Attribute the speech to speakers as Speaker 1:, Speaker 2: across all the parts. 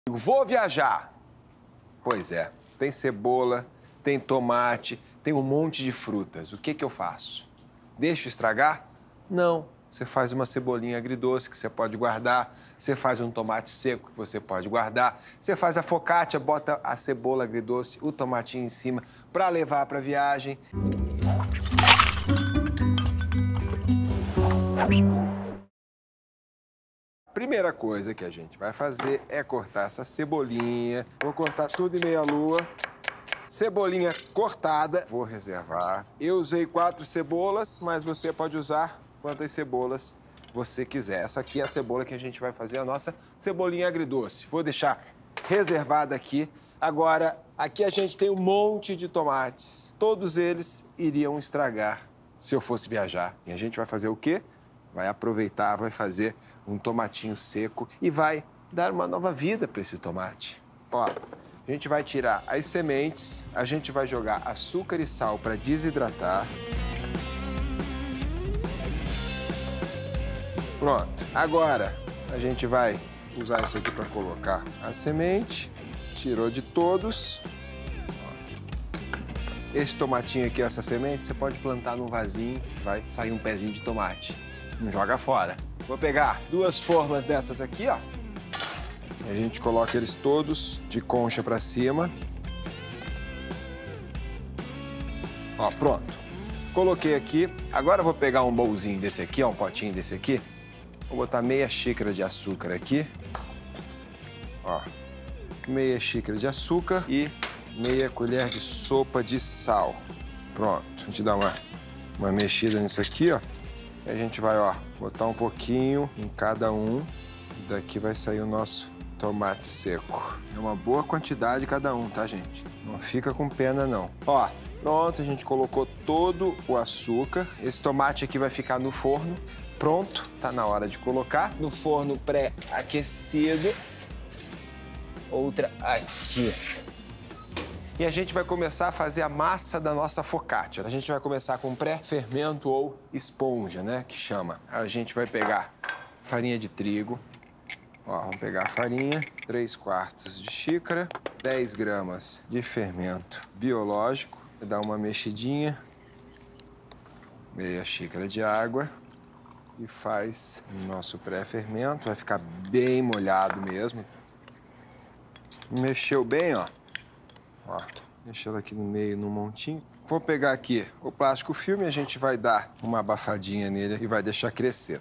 Speaker 1: Vou viajar. Pois é, tem cebola, tem tomate, tem um monte de frutas. O que eu faço? Deixo estragar? Não. Você faz uma cebolinha agridoce que você pode guardar, você faz um tomate seco que você pode guardar, você faz a focaccia, bota a cebola agridoce, o tomatinho em cima para levar para viagem. Primeira coisa que a gente vai fazer é cortar essa cebolinha. Vou cortar tudo em meia-lua. Cebolinha cortada, vou reservar. Eu usei 4 cebolas, mas você pode usar quantas cebolas você quiser. Essa aqui é a cebola que a gente vai fazer a nossa cebolinha agridoce. Vou deixar reservada aqui. Agora, aqui a gente tem um monte de tomates. Todos eles iriam estragar se eu fosse viajar. E a gente vai fazer o quê? Vai aproveitar, vai fazer um tomatinho seco e vai dar uma nova vida para esse tomate. Ó, a gente vai tirar as sementes, a gente vai jogar açúcar e sal para desidratar. Pronto. Agora, a gente vai usar isso aqui para colocar a semente. Tirou de todos. Esse tomatinho aqui, essa semente, você pode plantar num vasinho que vai sair um pezinho de tomate. Não joga fora. Vou pegar 2 formas dessas aqui, ó. E a gente coloca eles todos de concha para cima. Ó, pronto. Coloquei aqui. Agora eu vou pegar um bolzinho desse aqui, ó, um potinho desse aqui. Vou botar meia xícara de açúcar aqui. Ó, meia xícara de açúcar e meia colher de sopa de sal. Pronto. A gente dá uma mexida nisso aqui, ó. E a gente vai, ó, botar um pouquinho em cada um. E daqui vai sair o nosso tomate seco. É uma boa quantidade cada um, tá, gente? Não fica com pena, não. Ó, pronto, a gente colocou todo o açúcar. Esse tomate aqui vai ficar no forno. Pronto, tá na hora de colocar. No forno pré-aquecido. Outra aqui. E a gente vai começar a fazer a massa da nossa focaccia. A gente vai começar com pré-fermento ou esponja, né, que chama. A gente vai pegar farinha de trigo. Ó, vamos pegar a farinha, 3/4 de xícara, 10 gramas de fermento biológico. Dar uma mexidinha, meia xícara de água e faz o nosso pré-fermento. Vai ficar bem molhado mesmo. Mexeu bem, ó. Ó, deixa ela aqui no meio, num montinho. Vou pegar aqui o plástico filme, a gente vai dar uma abafadinha nele e vai deixar crescer.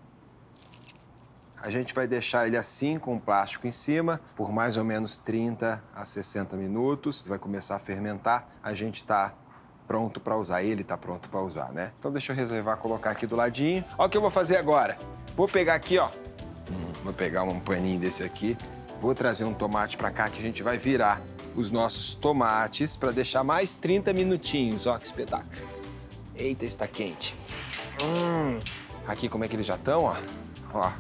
Speaker 1: A gente vai deixar ele assim, com o plástico em cima, por mais ou menos 30 a 60 minutos. Vai começar a fermentar, a gente tá pronto para usar. Ele tá pronto para usar, né? Então deixa eu reservar, colocar aqui do ladinho. Ó o que eu vou fazer agora. Vou pegar aqui, ó. Vou pegar um paninho desse aqui. Vou trazer um tomate para cá que a gente vai virar os nossos tomates para deixar mais 30 minutinhos. Ó, que espetáculo. Eita, está quente. Aqui como é que eles já estão, ó. Ó.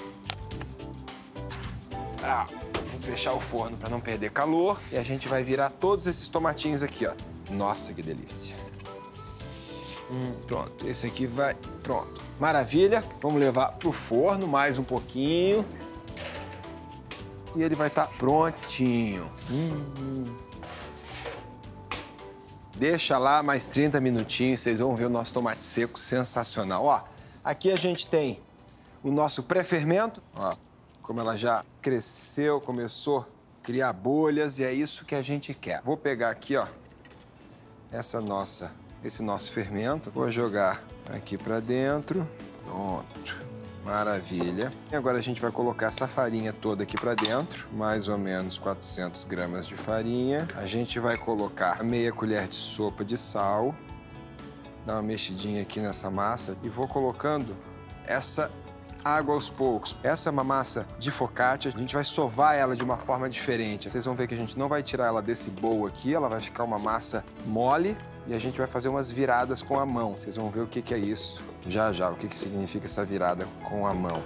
Speaker 1: Vou fechar o forno para não perder calor. E a gente vai virar todos esses tomatinhos aqui, ó. Nossa, que delícia. Pronto, esse aqui vai... Pronto. Maravilha. Vamos levar pro forno mais um pouquinho. E ele vai estar prontinho. Deixa lá mais 30 minutinhos, vocês vão ver o nosso tomate seco sensacional. Ó, aqui a gente tem o nosso pré-fermento. Ó, como ela já cresceu, começou a criar bolhas e é isso que a gente quer. Vou pegar aqui, ó, esse nosso fermento. Vou jogar aqui pra dentro. Pronto. Maravilha. E agora a gente vai colocar essa farinha toda aqui pra dentro, mais ou menos 400 gramas de farinha. A gente vai colocar meia colher de sopa de sal, dar uma mexidinha aqui nessa massa e vou colocando essa água aos poucos. Essa é uma massa de focaccia, a gente vai sovar ela de uma forma diferente. Vocês vão ver que a gente não vai tirar ela desse bowl aqui, ela vai ficar uma massa mole e a gente vai fazer umas viradas com a mão. Vocês vão ver o que é isso já já, o que significa essa virada com a mão.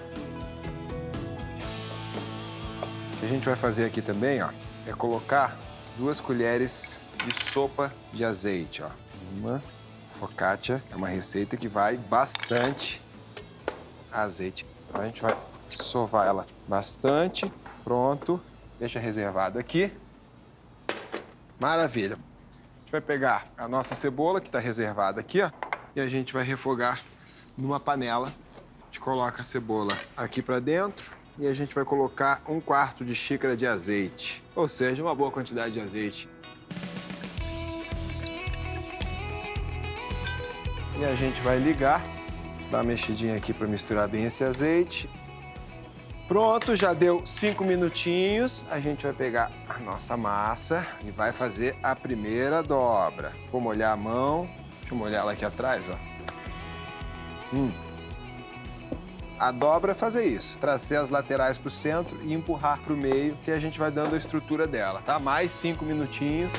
Speaker 1: O que a gente vai fazer aqui também, ó, é colocar 2 colheres de sopa de azeite, ó. Uma focaccia é uma receita que vai bastante azeite. A gente vai sovar ela bastante. Pronto. Deixa reservado aqui. Maravilha. A gente vai pegar a nossa cebola, que está reservada aqui, ó, e a gente vai refogar numa panela. A gente coloca a cebola aqui para dentro e a gente vai colocar 1/4 de xícara de azeite, ou seja, uma boa quantidade de azeite. E a gente vai ligar, dar uma mexidinha aqui para misturar bem esse azeite. Pronto, já deu 5 minutinhos. A gente vai pegar a nossa massa e vai fazer a primeira dobra. Vou molhar a mão. Deixa eu molhar ela aqui atrás, ó. A dobra é fazer isso, trazer as laterais para o centro e empurrar para o meio, e a gente vai dando a estrutura dela, tá? Mais 5 minutinhos.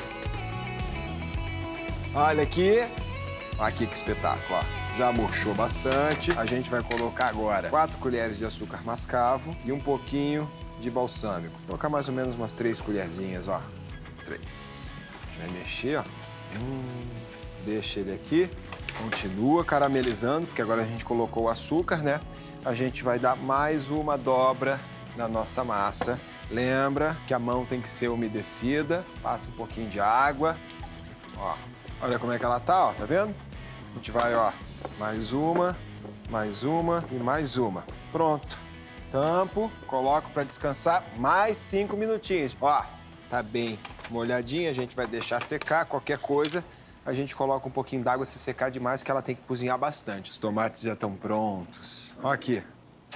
Speaker 1: Olha aqui. Aqui que espetáculo, ó. Já murchou bastante. A gente vai colocar agora 4 colheres de açúcar mascavo e um pouquinho de balsâmico. Vou colocar mais ou menos umas 3 colherzinhas, ó. 3. A gente vai mexer, ó. Deixa ele aqui. Continua caramelizando, porque agora a gente colocou o açúcar, né? A gente vai dar mais uma dobra na nossa massa. Lembra que a mão tem que ser umedecida. Passa um pouquinho de água. Ó, olha como é que ela tá, ó. Tá vendo? A gente vai, ó, mais uma e mais uma. Pronto. Tampo, coloco para descansar mais 5 minutinhos. Ó, tá bem molhadinha, a gente vai deixar secar. Qualquer coisa, a gente coloca um pouquinho d'água se secar demais, que ela tem que cozinhar bastante. Os tomates já estão prontos. Ó aqui.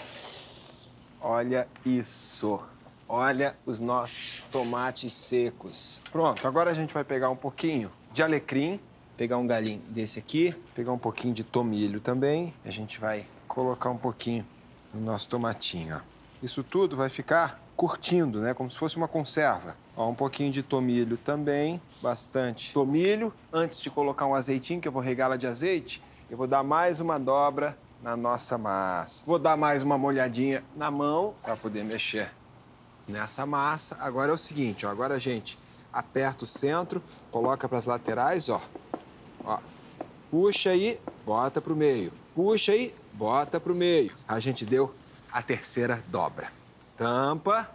Speaker 1: Olha isso. Olha os nossos tomates secos. Pronto, agora a gente vai pegar um pouquinho de alecrim. Pegar um galinho desse aqui, pegar um pouquinho de tomilho também. A gente vai colocar um pouquinho no nosso tomatinho, ó. Isso tudo vai ficar curtindo, né? Como se fosse uma conserva. Ó, um pouquinho de tomilho também, bastante tomilho. Antes de colocar um azeitinho, que eu vou regá-la de azeite, eu vou dar mais uma dobra na nossa massa. Vou dar mais uma molhadinha na mão para poder mexer nessa massa. Agora é o seguinte, ó. Agora a gente aperta o centro, coloca para as laterais, ó. Ó, puxa aí, bota pro meio. Puxa aí, bota pro meio. A gente deu a terceira dobra. Tampa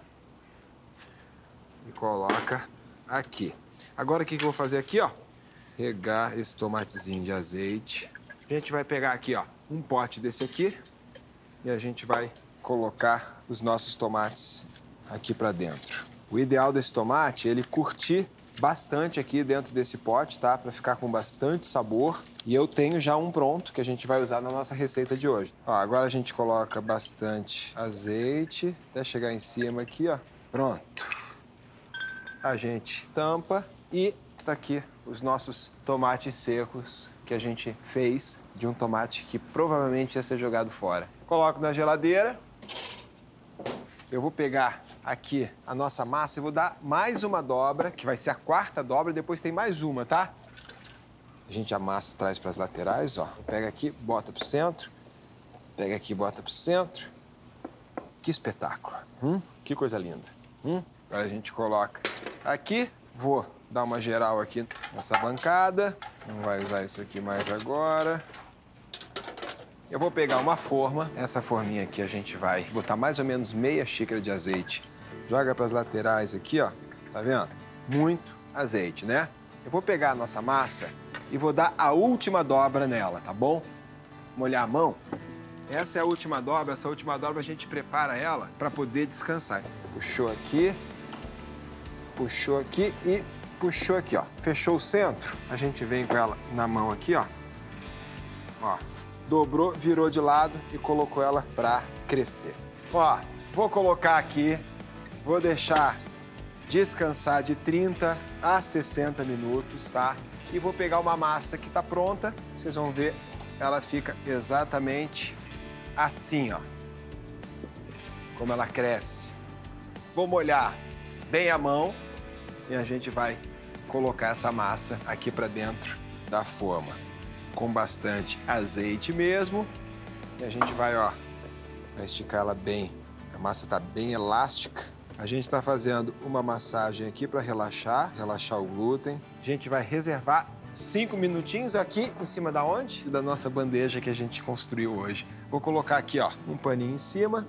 Speaker 1: e coloca aqui. Agora o que eu vou fazer aqui, ó? Regar esse tomatezinho de azeite. A gente vai pegar aqui, ó, um pote desse aqui e a gente vai colocar os nossos tomates aqui para dentro. O ideal desse tomate é ele curtir bastante aqui dentro desse pote, tá? Para ficar com bastante sabor. E eu tenho já um pronto que a gente vai usar na nossa receita de hoje. Ó, agora a gente coloca bastante azeite até chegar em cima aqui, ó. Pronto. A gente tampa e tá aqui os nossos tomates secos que a gente fez de um tomate que provavelmente ia ser jogado fora. Coloco na geladeira. Eu vou pegar aqui a nossa massa e vou dar mais uma dobra, que vai ser a 4ª dobra, e depois tem mais uma, tá? A gente amassa, traz para as laterais, ó. Pega aqui, bota pro centro. Pega aqui, bota pro centro. Que espetáculo. Que coisa linda. Agora a gente coloca aqui. Vou dar uma geral aqui nessa bancada. Não vai usar isso aqui mais agora. Eu vou pegar uma forma. Essa forminha aqui a gente vai botar mais ou menos meia xícara de azeite. Joga para as laterais aqui, ó. Tá vendo? Muito azeite, né? Eu vou pegar a nossa massa e vou dar a última dobra nela, tá bom? Molhar a mão. Essa é a última dobra. Essa última dobra a gente prepara ela para poder descansar. Puxou aqui e puxou aqui, ó. Fechou o centro. A gente vem com ela na mão aqui, ó. Ó. Dobrou, virou de lado e colocou ela para crescer. Ó, vou colocar aqui, vou deixar descansar de 30 a 60 minutos, tá? E vou pegar uma massa que tá pronta, vocês vão ver, ela fica exatamente assim, ó. Como ela cresce. Vou molhar bem a mão e a gente vai colocar essa massa aqui para dentro da forma. Com bastante azeite mesmo. E a gente vai, ó, vai esticar ela bem. A massa tá bem elástica. A gente tá fazendo uma massagem aqui para relaxar o glúten. A gente vai reservar 5 minutinhos aqui em cima da onde? Da nossa bandeja que a gente construiu hoje. Vou colocar aqui, ó, um paninho em cima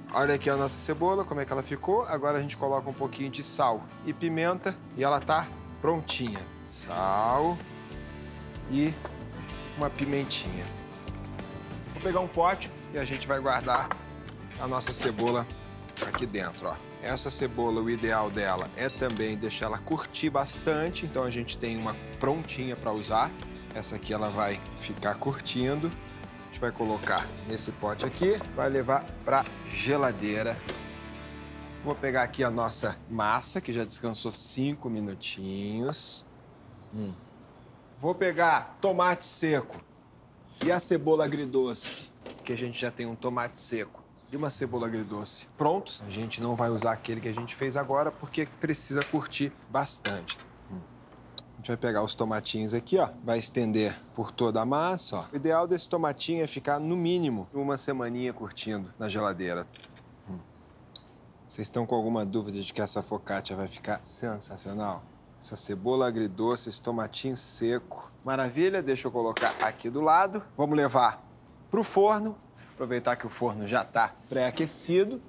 Speaker 1: Olha aqui a nossa cebola, como é que ela ficou. Agora a gente coloca um pouquinho de sal e pimenta e ela tá prontinha. Sal e uma pimentinha. Vou pegar um pote e a gente vai guardar a nossa cebola aqui dentro, ó. Essa cebola, o ideal dela é também deixar ela curtir bastante, então a gente tem uma prontinha para usar. Essa aqui ela vai ficar curtindo. A gente vai colocar nesse pote aqui, vai levar para geladeira. Vou pegar aqui a nossa massa, que já descansou 5 minutinhos. Vou pegar tomate seco e a cebola agridoce, que a gente já tem um tomate seco e uma cebola agridoce prontos. A gente não vai usar aquele que a gente fez agora, porque precisa curtir bastante. A gente vai pegar os tomatinhos aqui, ó, vai estender por toda a massa, ó. O ideal desse tomatinho é ficar, no mínimo, uma semaninha curtindo na geladeira. Vocês estão com alguma dúvida de que essa focaccia vai ficar sensacional? Essa cebola agridoce, esse tomatinho seco. Maravilha, deixa eu colocar aqui do lado. Vamos levar pro forno. Aproveitar que o forno já está pré-aquecido.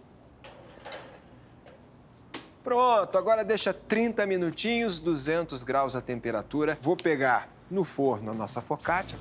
Speaker 1: Pronto, agora deixa 30 minutinhos, 200 graus a temperatura. Vou pegar no forno a nossa focaccia.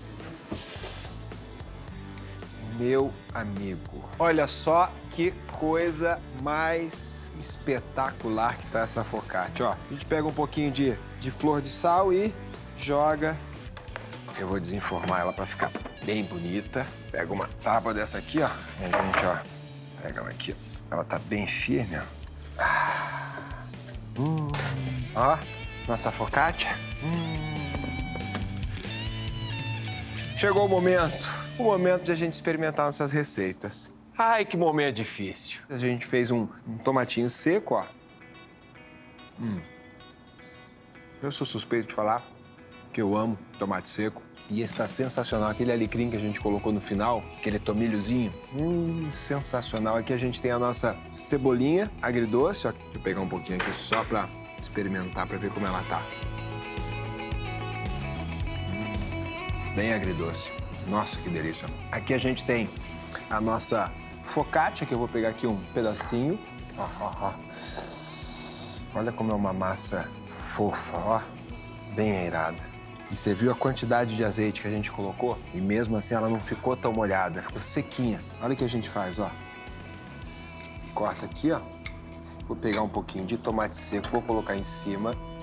Speaker 1: Meu amigo, olha só que coisa mais espetacular que tá essa focaccia, ó. A gente pega um pouquinho de flor de sal e joga. Eu vou desenformar ela para ficar bem bonita. Pega uma tábua dessa aqui, ó. E a gente, ó, pega ela aqui. Ela tá bem firme, ó. Ó, nossa focaccia. Chegou o momento de a gente experimentar nossas receitas. Ai, que momento difícil. A gente fez um tomatinho seco, ó. Eu sou suspeito de falar que eu amo tomate seco. E esse tá sensacional. Aquele alecrim que a gente colocou no final, aquele tomilhozinho, sensacional. Aqui a gente tem a nossa cebolinha agridoce, ó. Deixa eu pegar um pouquinho aqui só pra experimentar, pra ver como ela tá. Bem agridoce. Nossa, que delícia. Aqui a gente tem a nossa focaccia, que eu vou pegar aqui um pedacinho. Ó. Olha como é uma massa fofa, ó. Bem airada. E você viu a quantidade de azeite que a gente colocou? E mesmo assim ela não ficou tão molhada, ficou sequinha. Olha o que a gente faz, ó. Corta aqui, ó. Vou pegar um pouquinho de tomate seco, vou colocar em cima.